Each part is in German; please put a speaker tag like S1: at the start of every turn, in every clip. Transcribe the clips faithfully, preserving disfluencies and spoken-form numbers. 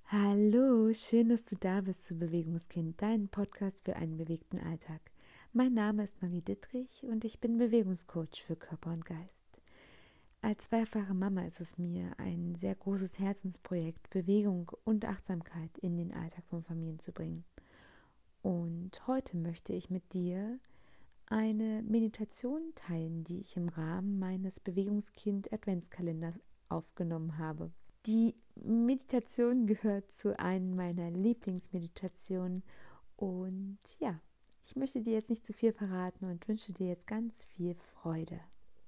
S1: Hallo, schön, dass du da bist zu Bewegungskind, dein Podcast für einen bewegten Alltag. Mein Name ist Marie Dittrich und ich bin Bewegungscoach für Körper und Geist. Als zweifache Mama ist es mir ein sehr großes Herzensprojekt, Bewegung und Achtsamkeit in den Alltag von Familien zu bringen. Und heute möchte ich mit dir eine Meditation teilen, die ich im Rahmen meines Bewegungskind-Adventskalenders aufgenommen habe. Die Meditation gehört zu einer meiner Lieblingsmeditationen und ja, ich möchte dir jetzt nicht zu viel verraten und wünsche dir jetzt ganz viel Freude.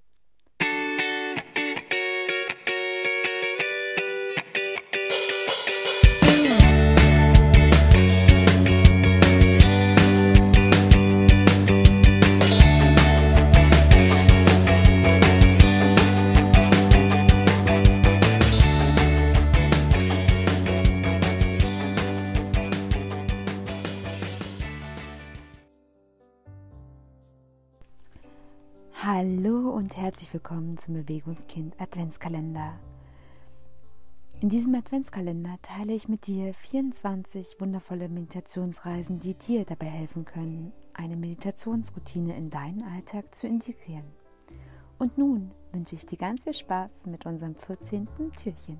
S1: Hallo und herzlich willkommen zum Bewegungskind Adventskalender. In diesem Adventskalender teile ich mit dir vierundzwanzig wundervolle Meditationsreisen, die dir dabei helfen können, eine Meditationsroutine in deinen Alltag zu integrieren. Und nun wünsche ich dir ganz viel Spaß mit unserem vierzehnten Türchen.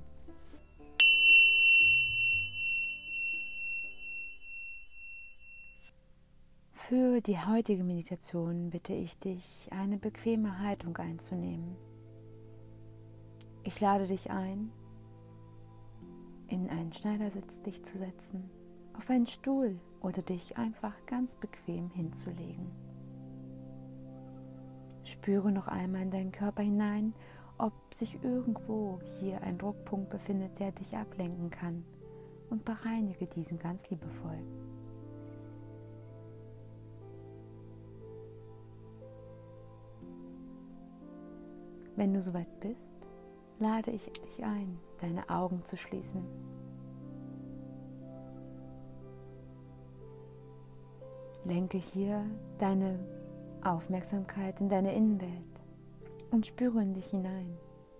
S1: Für die heutige Meditation bitte ich dich, eine bequeme Haltung einzunehmen. Ich lade dich ein, in einen Schneidersitz dich zu setzen, auf einen Stuhl oder dich einfach ganz bequem hinzulegen. Spüre noch einmal in deinen Körper hinein, ob sich irgendwo hier ein Druckpunkt befindet, der dich ablenken kann, und bereinige diesen ganz liebevoll. Wenn du soweit bist, lade ich dich ein, deine Augen zu schließen. Lenke hier deine Aufmerksamkeit in deine Innenwelt und spüre in dich hinein.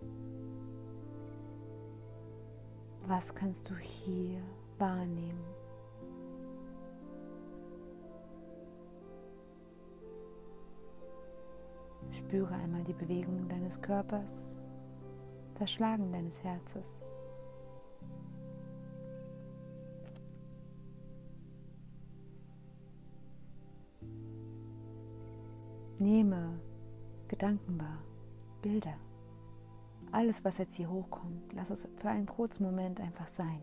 S1: Was kannst du hier wahrnehmen? Spüre einmal die Bewegung deines Körpers, das Schlagen deines Herzens. Nehme Gedanken wahr, Bilder. Alles, was jetzt hier hochkommt, lass es für einen kurzen Moment einfach sein.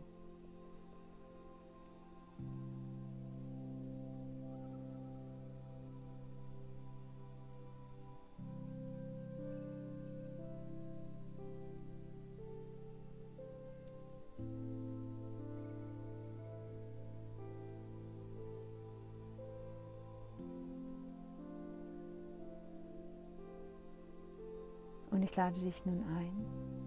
S1: Und ich lade dich nun ein,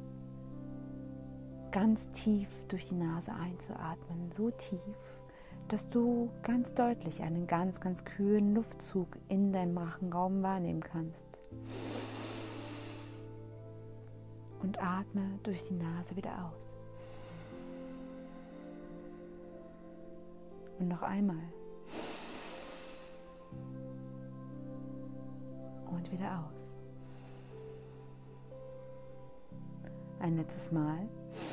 S1: ganz tief durch die Nase einzuatmen, so tief, dass du ganz deutlich einen ganz, ganz kühlen Luftzug in deinem Rachenraum wahrnehmen kannst. Und atme durch die Nase wieder aus. Und noch einmal. Und wieder aus. Ein letztes Mal.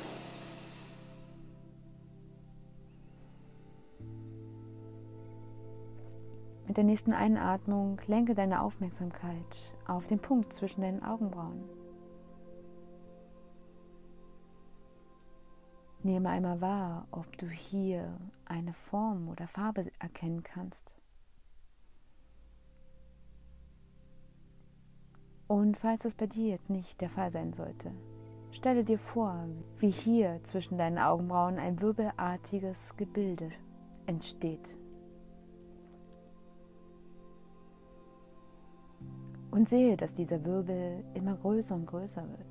S1: Mit der nächsten Einatmung lenke deine Aufmerksamkeit auf den Punkt zwischen deinen Augenbrauen. Nehme einmal wahr, ob du hier eine Form oder Farbe erkennen kannst. Und falls das bei dir jetzt nicht der Fall sein sollte, stelle dir vor, wie hier zwischen deinen Augenbrauen ein wirbelartiges Gebilde entsteht. Und sehe, dass dieser Wirbel immer größer und größer wird.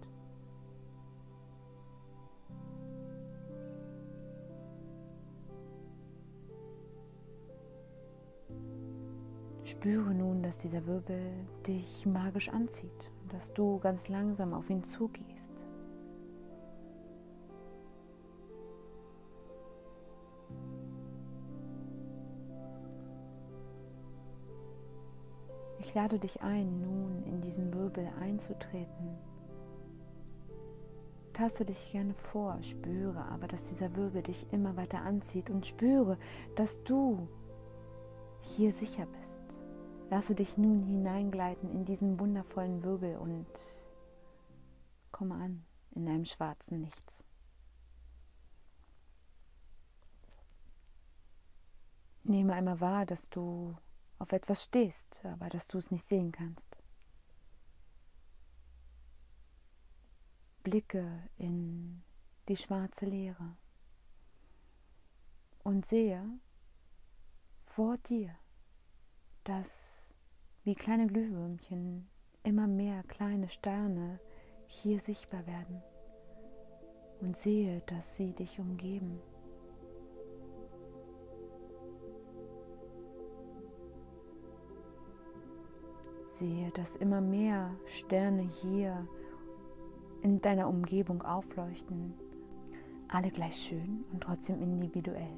S1: Spüre nun, dass dieser Wirbel dich magisch anzieht und dass du ganz langsam auf ihn zugehst. ich lade dich ein, nun in diesen Wirbel einzutreten. Taste dich gerne vor, spüre aber, dass dieser Wirbel dich immer weiter anzieht und spüre, dass du hier sicher bist. Lasse dich nun hineingleiten in diesen wundervollen Wirbel und komme an in einem schwarzen Nichts. Nehme einmal wahr, dass du auf etwas stehst, aber dass du es nicht sehen kannst. Blicke in die schwarze Leere und sehe vor dir, dass wie kleine Glühwürmchen immer mehr kleine Sterne hier sichtbar werden und sehe, dass sie dich umgeben. Sehe, dass immer mehr Sterne hier in deiner Umgebung aufleuchten, alle gleich schön und trotzdem individuell.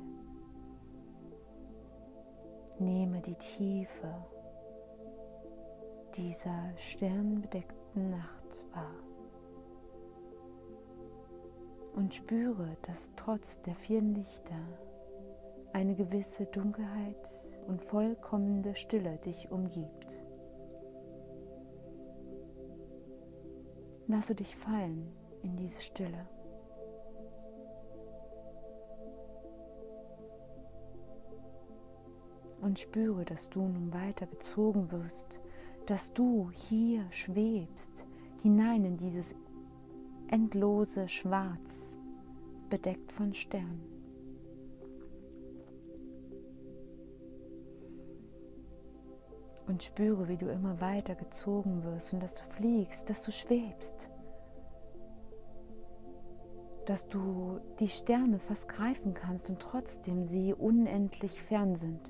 S1: Nehme die Tiefe dieser sternbedeckten Nacht wahr und spüre, dass trotz der vielen Lichter eine gewisse Dunkelheit und vollkommene Stille dich umgibt. Lasse dich fallen in diese Stille. Und spüre, dass du nun weiter gezogen wirst, dass du hier schwebst, hinein in dieses endlose Schwarz, bedeckt von Sternen. Und spüre, wie du immer weiter gezogen wirst und dass du fliegst, dass du schwebst, dass du die Sterne fast greifen kannst und trotzdem sie unendlich fern sind.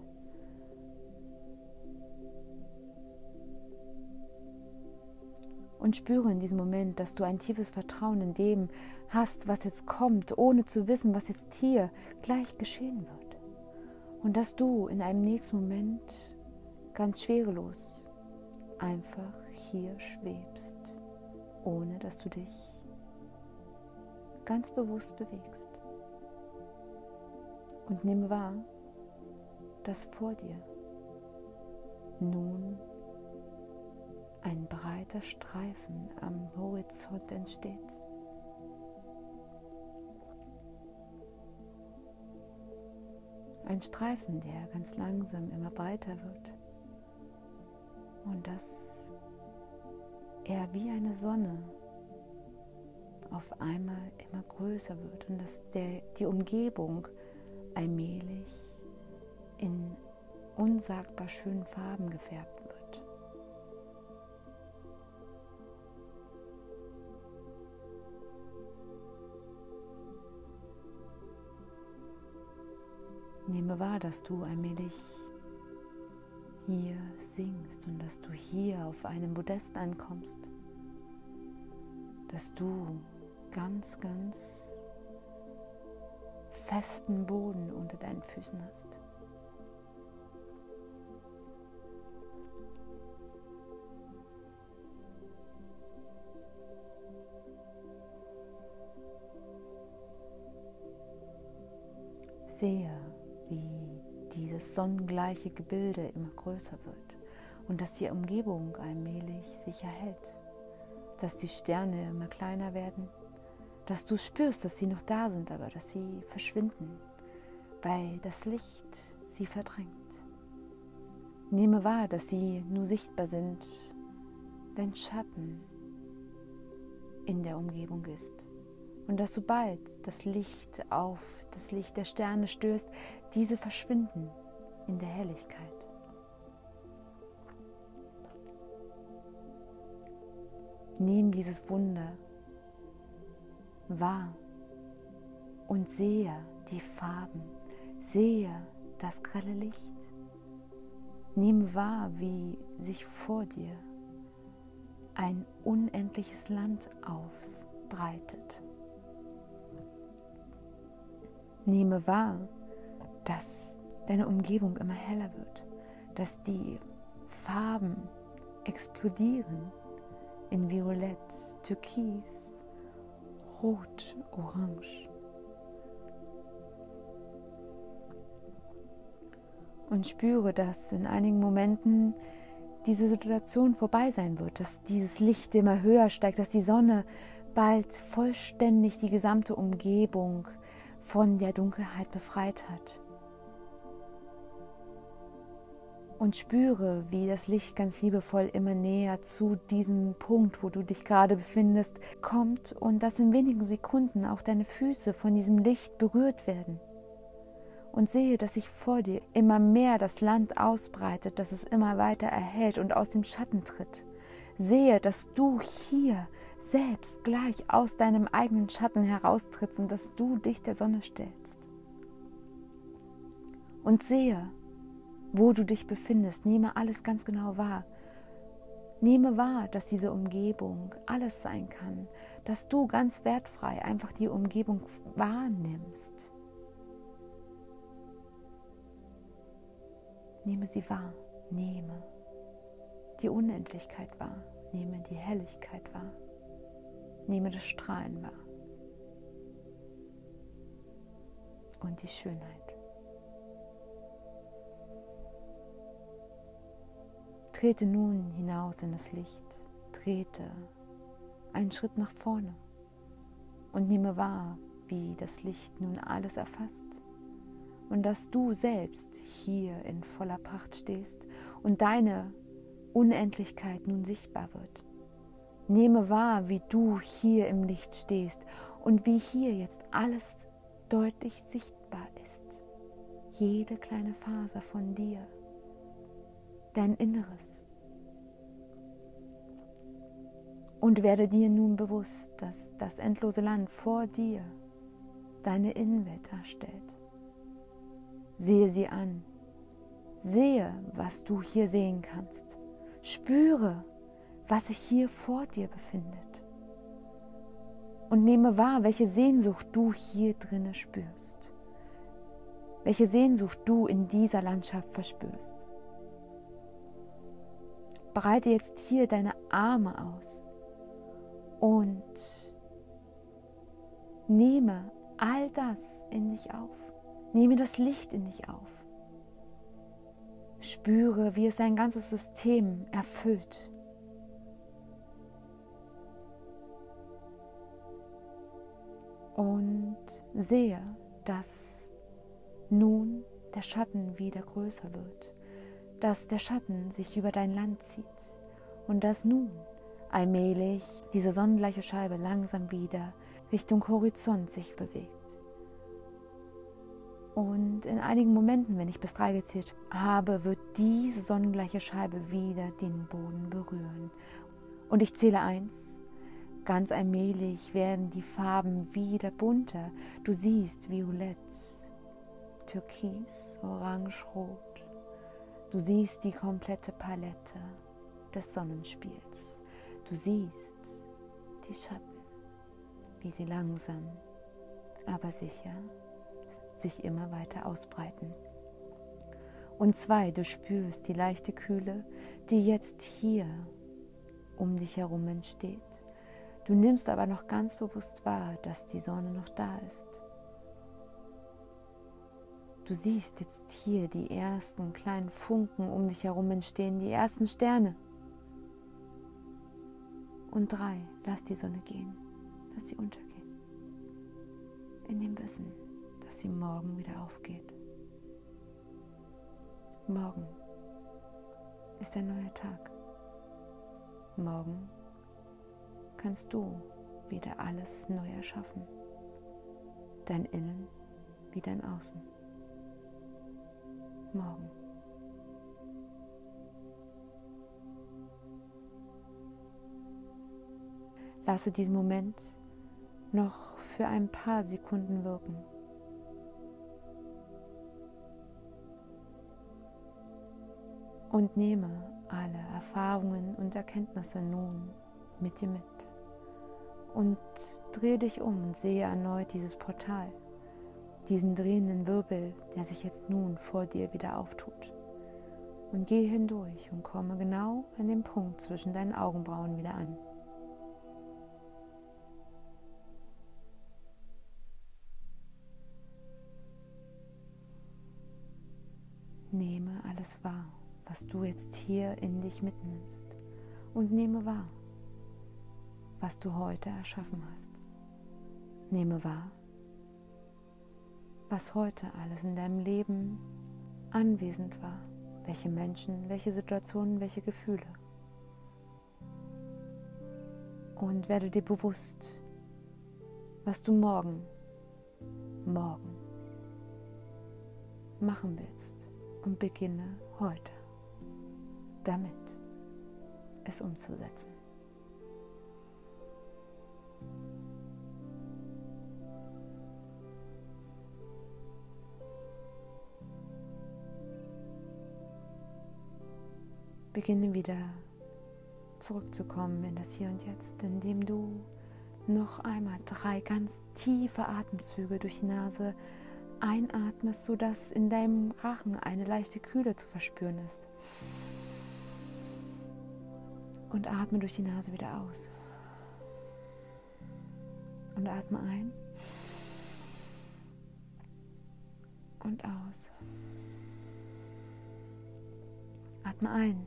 S1: Und spüre in diesem Moment, dass du ein tiefes Vertrauen in dem hast, was jetzt kommt, ohne zu wissen, was jetzt hier gleich geschehen wird. Und dass du in einem nächsten Moment ganz schwerelos einfach hier schwebst, ohne dass du dich ganz bewusst bewegst. Und nimm wahr, dass vor dir nun ein breiter Streifen am Horizont entsteht. Ein Streifen, der ganz langsam immer breiter wird und dass er wie eine Sonne auf einmal immer größer wird und dass der, die Umgebung allmählich in unsagbar schönen Farben gefärbt wird. Nehme wahr, dass du allmählich hier singst und dass du hier auf einem Podest ankommst, dass du ganz, ganz festen Boden unter deinen Füßen hast. Sehe, wie dieses sonnengleiche Gebilde immer größer wird und dass die Umgebung allmählich sich erhellt, dass die Sterne immer kleiner werden, dass du spürst, dass sie noch da sind, aber dass sie verschwinden, weil das Licht sie verdrängt. Nehme wahr, dass sie nur sichtbar sind, wenn Schatten in der Umgebung ist und dass sobald das Licht auf das Licht der Sterne stößt, diese verschwinden in der Helligkeit. Nimm dieses Wunder wahr und sehe die Farben, sehe das grelle Licht. Nimm wahr, wie sich vor dir ein unendliches Land ausbreitet. Nehme wahr, dass deine Umgebung immer heller wird, dass die Farben explodieren in Violett, Türkis, Rot, Orange. Und spüre, dass in einigen Momenten diese Situation vorbei sein wird, dass dieses Licht immer höher steigt, dass die Sonne bald vollständig die gesamte Umgebung von der Dunkelheit befreit hat. Und spüre, wie das Licht ganz liebevoll immer näher zu diesem Punkt, wo du dich gerade befindest, kommt und dass in wenigen Sekunden auch deine Füße von diesem Licht berührt werden. Und sehe, dass sich vor dir immer mehr das Land ausbreitet, dass es immer weiter erhellt und aus dem Schatten tritt. Sehe, dass du hier selbst gleich aus deinem eigenen Schatten heraustrittst und dass du dich der Sonne stellst. Und sehe, wo du dich befindest. Nehme alles ganz genau wahr. Nehme wahr, dass diese Umgebung alles sein kann, dass du ganz wertfrei einfach die Umgebung wahrnimmst. Nehme sie wahr, nehme die Unendlichkeit wahr, nehme die Helligkeit wahr, nehme das Strahlen wahr und die Schönheit. Trete nun hinaus in das Licht, trete einen Schritt nach vorne und nehme wahr, wie das Licht nun alles erfasst. Und dass du selbst hier in voller Pracht stehst und deine Unendlichkeit nun sichtbar wird. Nehme wahr, wie du hier im Licht stehst und wie hier jetzt alles deutlich sichtbar ist. Jede kleine Faser von dir, dein Inneres. Und werde dir nun bewusst, dass das endlose Land vor dir deine Innenwelt darstellt. Sehe sie an. Sehe, was du hier sehen kannst. Spüre, was sich hier vor dir befindet. Und nehme wahr, welche Sehnsucht du hier drinne spürst. Welche Sehnsucht du in dieser Landschaft verspürst. Breite jetzt hier deine Arme aus und nehme all das in dich auf. Nehme das Licht in dich auf. Spüre, wie es dein ganzes System erfüllt. Und sehe, dass nun der Schatten wieder größer wird, dass der Schatten sich über dein Land zieht und dass nun allmählich diese sonnengleiche Scheibe langsam wieder Richtung Horizont sich bewegt. Und in einigen Momenten, wenn ich bis drei gezählt habe, wird diese sonnengleiche Scheibe wieder den Boden berühren. Und ich zähle eins. Ganz allmählich werden die Farben wieder bunter. Du siehst Violett, Türkis, Orange, Rot. Du siehst die komplette Palette des Sonnenspiels. Du siehst die Schatten, wie sie langsam, aber sicher sich immer weiter ausbreiten. Und zwei, du spürst die leichte Kühle, die jetzt hier um dich herum entsteht. Du nimmst aber noch ganz bewusst wahr, dass die Sonne noch da ist. Du siehst jetzt hier die ersten kleinen Funken um dich herum entstehen, die ersten Sterne. Und drei, lass die Sonne gehen, lass sie untergehen. In dem Wissen, dass sie morgen wieder aufgeht. Morgen ist ein neuer Tag. Morgen kannst du wieder alles neu erschaffen. Dein Innen wie dein Außen. Morgen. Lasse diesen Moment noch für ein paar Sekunden wirken. Und nehme alle Erfahrungen und Erkenntnisse nun mit dir mit. Und drehe dich um und sehe erneut dieses Portal, diesen drehenden Wirbel, der sich jetzt nun vor dir wieder auftut. und geh hindurch und komme genau an den Punkt zwischen deinen Augenbrauen wieder an. Nehme alles wahr, was du jetzt hier in dich mitnimmst, und nehme wahr, was du heute erschaffen hast. Nehme wahr, was heute alles in deinem Leben anwesend war, welche Menschen, welche Situationen, welche Gefühle. Und werde dir bewusst, was du morgen, morgen machen willst, und beginne heute damit, es umzusetzen. Beginne wieder zurückzukommen in das Hier und Jetzt, indem du noch einmal drei ganz tiefe Atemzüge durch die Nase einatmest, sodass in deinem Rachen eine leichte Kühle zu verspüren ist. Und atme durch die Nase wieder aus. Und atme ein und aus. Atme ein.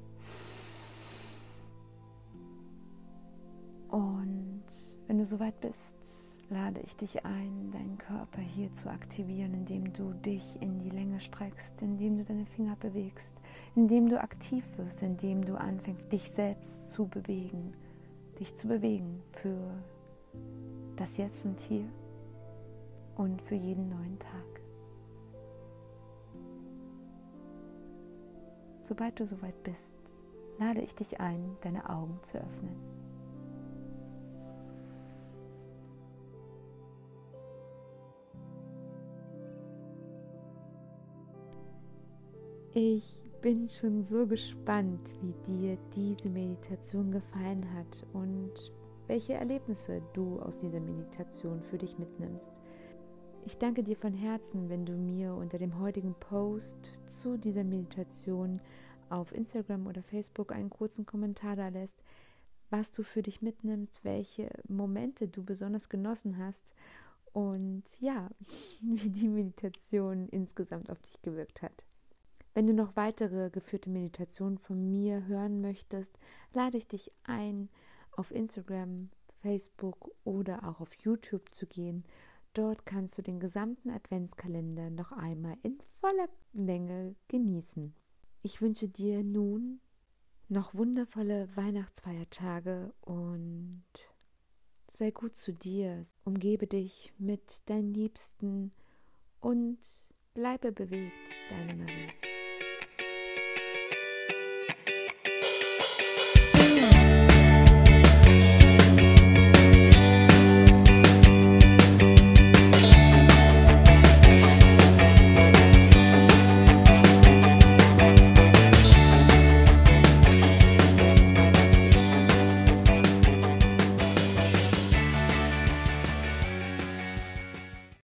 S1: Und wenn du soweit bist, lade ich dich ein, deinen Körper hier zu aktivieren, indem du dich in die Länge streckst, indem du deine Finger bewegst, indem du aktiv wirst, indem du anfängst, dich selbst zu bewegen, dich zu bewegen für das Jetzt und Hier und für jeden neuen Tag. Sobald du soweit bist, lade ich dich ein, deine Augen zu öffnen. Ich bin schon so gespannt, wie dir diese Meditation gefallen hat und welche Erlebnisse du aus dieser Meditation für dich mitnimmst. Ich danke dir von Herzen, wenn du mir unter dem heutigen Post zu dieser Meditation auf Instagram oder Facebook einen kurzen Kommentar da lässt, was du für dich mitnimmst, welche Momente du besonders genossen hast und ja, wie die Meditation insgesamt auf dich gewirkt hat. Wenn du noch weitere geführte Meditationen von mir hören möchtest, lade ich dich ein, auf Instagram, Facebook oder auch auf YouTube zu gehen. Dort kannst du den gesamten Adventskalender noch einmal in voller Länge genießen. Ich wünsche dir nun noch wundervolle Weihnachtsfeiertage und sei gut zu dir. Umgebe dich mit deinen Liebsten und bleibe bewegt, deine Marie.